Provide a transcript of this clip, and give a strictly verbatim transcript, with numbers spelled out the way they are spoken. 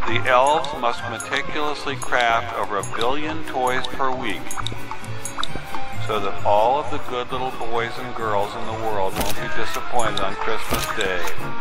The elves must meticulously craft over a billion toys per week so that all of the good little boys and girls in the world won't be disappointed on Christmas Day.